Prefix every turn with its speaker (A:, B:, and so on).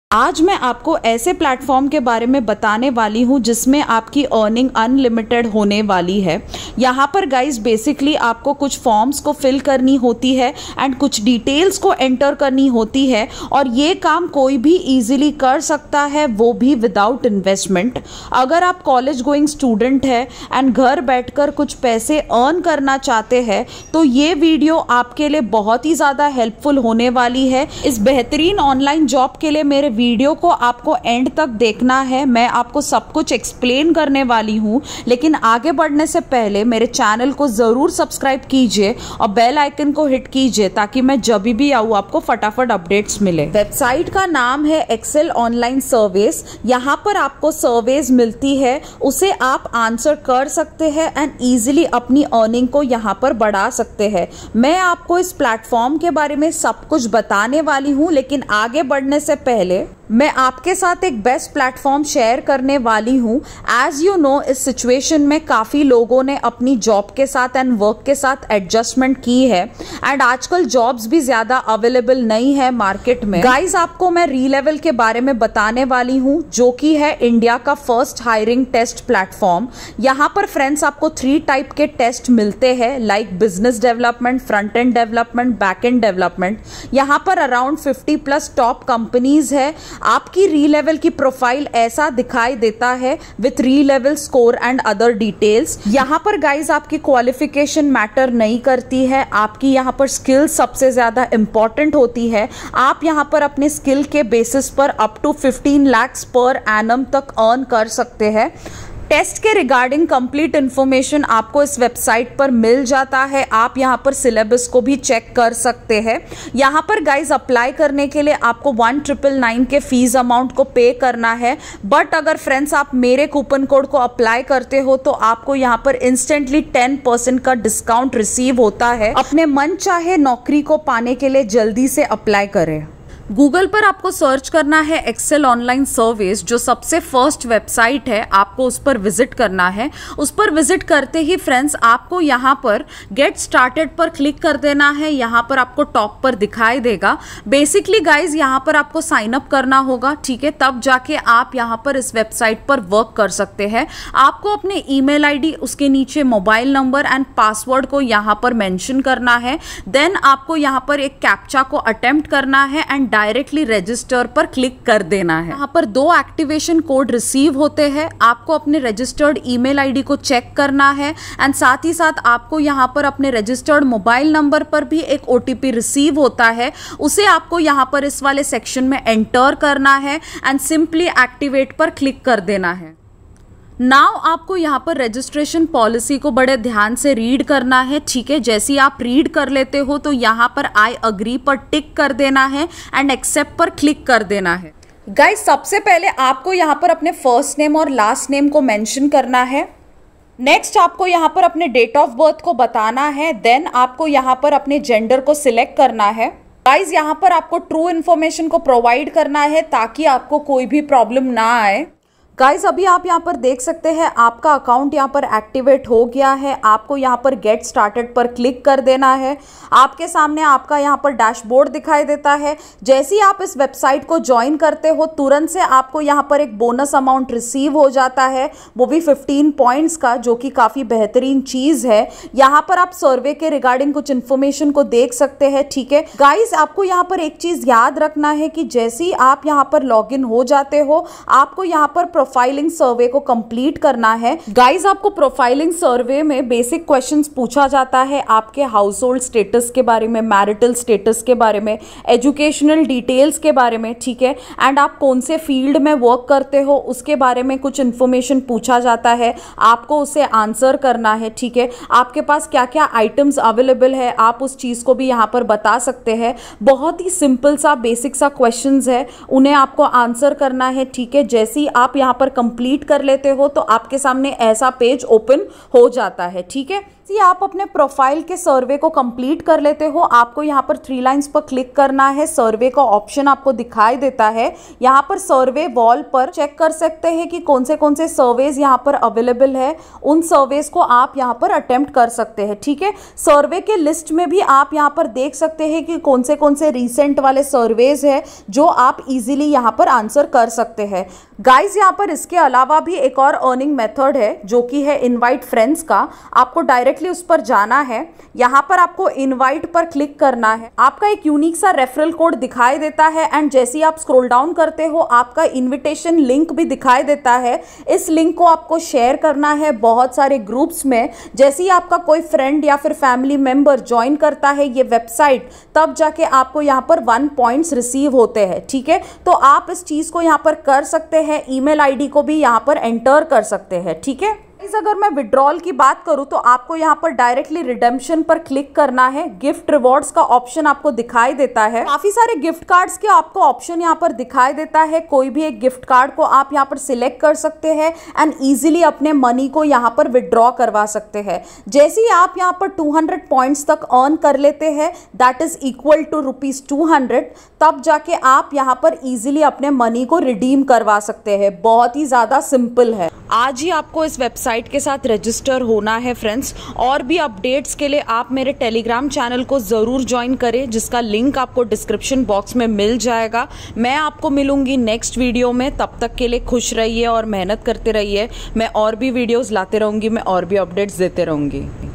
A: आज मैं आपको ऐसे प्लेटफॉर्म के बारे में बताने वाली हूँ जिसमें आपकी अर्निंग अनलिमिटेड होने वाली है। यहाँ पर गाइस बेसिकली आपको कुछ फॉर्म्स को फिल करनी होती है एंड कुछ डिटेल्स को एंटर करनी होती है और ये काम कोई भी इजीली कर सकता है, वो भी विदाउट इन्वेस्टमेंट। अगर आप कॉलेज गोइंग स्टूडेंट है एंड घर बैठकर कुछ पैसे अर्न करना चाहते हैं तो ये वीडियो आपके लिए बहुत ही ज़्यादा हेल्पफुल होने वाली है। इस बेहतरीन ऑनलाइन जॉब के लिए मेरे वीडियो को आपको एंड तक देखना है। मैं आपको सब कुछ एक्सप्लेन करने वाली हूँ, लेकिन आगे बढ़ने से पहले मेरे चैनल को ज़रूर सब्सक्राइब कीजिए और बेल आइकन को हिट कीजिए ताकि मैं जब भी आऊँ आपको फटाफट अपडेट्स मिले। वेबसाइट का नाम है एक्सेल ऑनलाइन सर्विस। यहाँ पर आपको सर्विस मिलती है, उसे आप आंसर कर सकते हैं एंड ईजिली अपनी अर्निंग को यहाँ पर बढ़ा सकते हैं। मैं आपको इस प्लेटफॉर्म के बारे में सब कुछ बताने वाली हूँ, लेकिन आगे बढ़ने से पहले मैं आपके साथ एक बेस्ट प्लेटफॉर्म शेयर करने वाली हूँ। एज यू नो, इस सिचुएशन में काफ़ी लोगों ने अपनी जॉब के साथ एंड वर्क के साथ एडजस्टमेंट की है एंड आजकल जॉब्स भी ज़्यादा अवेलेबल नहीं है मार्केट में। गाइस, आपको मैं रीलेवल के बारे में बताने वाली हूँ, जो कि है इंडिया का फर्स्ट हायरिंग टेस्ट प्लेटफॉर्म। यहाँ पर फ्रेंड्स आपको 3 टाइप के टेस्ट मिलते हैं, like business development, front end development, back end development. यहाँ पर अराउंड 50+ टॉप कंपनीज है। आपकी री लेवल की प्रोफाइल ऐसा दिखाई देता है with re level score and other details. यहाँ पर गाइज आपकी क्वालिफिकेशन मैटर नहीं करती है, आपकी यहाँ पर स्किल सबसे ज्यादा इंपॉर्टेंट होती है। आप यहाँ पर अपने स्किल के बेसिस पर up to 15 lakhs per annum तक अर्न कर सकते हैं। टेस्ट के रिगार्डिंग कंप्लीट इन्फॉर्मेशन आपको इस वेबसाइट पर मिल जाता है। आप यहाँ पर सिलेबस को भी चेक कर सकते हैं। यहाँ पर गाइज अप्लाई करने के लिए आपको 1999 के फीस अमाउंट को पे करना है, बट अगर फ्रेंड्स आप मेरे कूपन कोड को अप्लाई करते हो तो आपको यहाँ पर इंस्टेंटली 10% का डिस्काउंट रिसीव होता है। अपने मन चाहे नौकरी को पाने के लिए जल्दी से अप्लाई करें। गूगल पर आपको सर्च करना है एक्सेल ऑनलाइन सर्विस, जो सबसे फर्स्ट वेबसाइट है, आपको उस पर विजिट करना है। उस पर विजिट करते ही फ्रेंड्स आपको यहाँ पर गेट स्टार्टेड पर क्लिक कर देना है। यहाँ पर आपको टॉप पर दिखाई देगा। बेसिकली गाइज यहाँ पर आपको साइन अप करना होगा, ठीक है, तब जाके आप यहाँ पर इस वेबसाइट पर वर्क कर सकते हैं। आपको अपने ईमेल आईडी, उसके नीचे मोबाइल नंबर एंड पासवर्ड को यहाँ पर मेंशन करना है। देन आपको यहाँ पर एक कैप्चा को अटेम्प्ट करना है एंड डायरेक्टली रजिस्टर पर क्लिक कर देना है। यहाँ पर 2 एक्टिवेशन कोड रिसीव होते हैं। आपको अपने रजिस्टर्ड ईमेल आईडी को चेक करना है एंड साथ ही साथ आपको यहाँ पर अपने रजिस्टर्ड मोबाइल नंबर पर भी एक ओटीपी रिसीव होता है। उसे आपको यहाँ पर इस वाले सेक्शन में एंटर करना है एंड सिंपली एक्टिवेट पर क्लिक कर देना है। नाउ आपको यहाँ पर रजिस्ट्रेशन पॉलिसी को बड़े ध्यान से रीड करना है, ठीक है। जैसे आप रीड कर लेते हो तो यहाँ पर आई अग्री पर टिक कर देना है एंड एक्सेप्ट पर क्लिक कर देना है। गाइस, सबसे पहले आपको यहाँ पर अपने फर्स्ट नेम और लास्ट नेम को मेंशन करना है। नेक्स्ट आपको यहाँ पर अपने डेट ऑफ बर्थ को बताना है। देन आपको यहाँ पर अपने जेंडर को सिलेक्ट करना है। गाइस, यहाँ पर आपको ट्रू इन्फॉर्मेशन को प्रोवाइड करना है ताकि आपको कोई भी प्रॉब्लम ना आए। गाइज, अभी आप यहाँ पर देख सकते हैं आपका अकाउंट यहाँ पर एक्टिवेट हो गया है। आपको यहाँ पर गेट स्टार्टेड पर क्लिक कर देना है। आपके सामने आपका यहाँ पर डैशबोर्ड दिखाई देता है। जैसे ही आप इस वेबसाइट को ज्वाइन करते हो तुरंत से आपको यहाँ पर एक बोनस अमाउंट रिसीव हो जाता है, वो भी 15 पॉइंट्स का, जो कि काफ़ी बेहतरीन चीज़ है। यहाँ पर आप सर्वे के रिगार्डिंग कुछ इन्फॉर्मेशन को देख सकते हैं, ठीक है। गाइज, आपको यहाँ पर एक चीज़ याद रखना है कि जैसे ही आप यहाँ पर लॉग इन हो जाते हो आपको यहाँ पर प्रोफाइलिंग सर्वे को कंप्लीट करना है। गाइस, आपको प्रोफाइलिंग सर्वे में बेसिक क्वेश्चंस पूछा जाता है, आपके हाउस होल्ड स्टेटस के बारे में, मैरिटल स्टेटस के बारे में, एजुकेशनल डिटेल्स के बारे में, ठीक है, एंड आप कौन से फील्ड में वर्क करते हो उसके बारे में कुछ इन्फॉर्मेशन पूछा जाता है। आपको उसे आंसर करना है, ठीक है। आपके पास क्या क्या आइटम्स अवेलेबल है आप उस चीज़ को भी यहाँ पर बता सकते हैं। बहुत ही सिंपल सा बेसिक सा क्वेश्चंस है, उन्हें आपको आंसर करना है, ठीक है। जैसे ही आप यहाँ पर कंप्लीट कर लेते हो तो आपके सामने ऐसा पेज ओपन हो जाता है, ठीक है। यदि आप अपने प्रोफाइल के सर्वे को कंप्लीट कर लेते हो, आपको यहाँ पर 3 लाइंस पर क्लिक करना है। सर्वे का ऑप्शन आपको दिखाई देता है। यहाँ पर सर्वे वॉल पर चेक कर सकते हैं कि कौन से सर्वेज यहाँ पर अवेलेबल है। उन सर्वेज को आप यहाँ पर अटेम्प्ट कर सकते हैं। ठीक है, सर्वे के लिस्ट में भी आप यहाँ पर देख सकते हैं कि कौन से रिसेंट वाले सर्वेज है जो आप इजीली यहाँ पर आंसर कर सकते हैं। गाइज, यहाँ पर इसके अलावा भी एक और अर्निंग मेथड है जो कि है इनवाइट फ्रेंड्स का। आपको डायरेक्टली उस पर जाना है। यहाँ पर आपको इनवाइट पर क्लिक करना है। आपका एक यूनिक सा रेफरल कोड दिखाई देता है एंड जैसे ही आप स्क्रॉल डाउन करते हो आपका इनविटेशन लिंक भी दिखाई देता है। इस लिंक को आपको शेयर करना है बहुत सारे ग्रुप्स में। जैसे ही आपका कोई फ्रेंड या फिर फैमिली मेंबर ज्वाइन करता है ये वेबसाइट, तब जाके आपको यहाँ पर 1 पॉइंट्स रिसीव होते हैं। ठीक है, तो आप इस चीज को यहाँ पर कर सकते हैं। ईमेल आईडी को भी यहाँ पर एंटर कर सकते हैं। ठीक है, अगर मैं विड्रॉल की बात करूं तो आपको यहां पर डायरेक्टली रिडेम्पशन पर क्लिक करना है। गिफ्ट रिवॉर्ड्स का ऑप्शन आपको दिखाई देता है। काफी सारे गिफ्ट कार्ड्स के आपको ऑप्शन यहां पर दिखाई देता है। कोई भी एक गिफ्ट कार्ड को आप यहां पर सिलेक्ट कर सकते हैं एंड इजीली अपने मनी को यहां पर विड्रॉ करवा सकते हैं। जैसे ही आप यहां पर 200 पॉइंट्स तक अर्न कर लेते हैं, दैट इज इक्वल टू ₹200, तब जाके आप यहां पर इजीली अपने मनी को रिडीम करवा सकते हैं। बहुत ही ज्यादा सिंपल है। आज ही आपको इस वेबसाइट के साथ रजिस्टर होना है फ्रेंड्स। और भी अपडेट्स के लिए आप मेरे टेलीग्राम चैनल को ज़रूर ज्वाइन करें, जिसका लिंक आपको डिस्क्रिप्शन बॉक्स में मिल जाएगा। मैं आपको मिलूंगी नेक्स्ट वीडियो में। तब तक के लिए खुश रहिए और मेहनत करते रहिए। मैं और भी वीडियोस लाते रहूंगी, मैं और भी अपडेट्स देते रहूंगी।